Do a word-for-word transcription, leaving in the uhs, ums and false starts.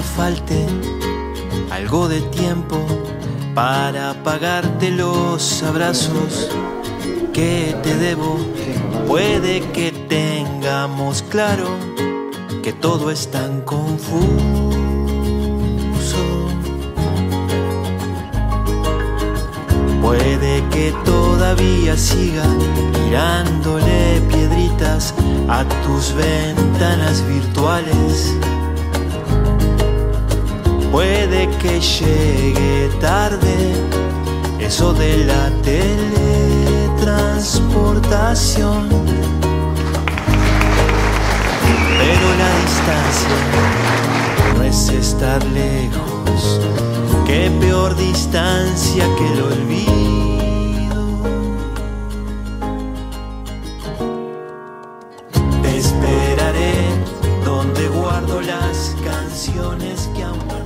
nunca falte algo de tiempo para pagarte los abrazos que te debo. Puede que tengamos claro que todo es tan confuso. Puede que todavía siga tirándole piedritas a tus ventanas virtuales. Puede que llegue tarde eso de la teletransportación, pero la distancia no es estar lejos. Qué peor distancia que el olvido. Te esperaré donde guardo las canciones que aún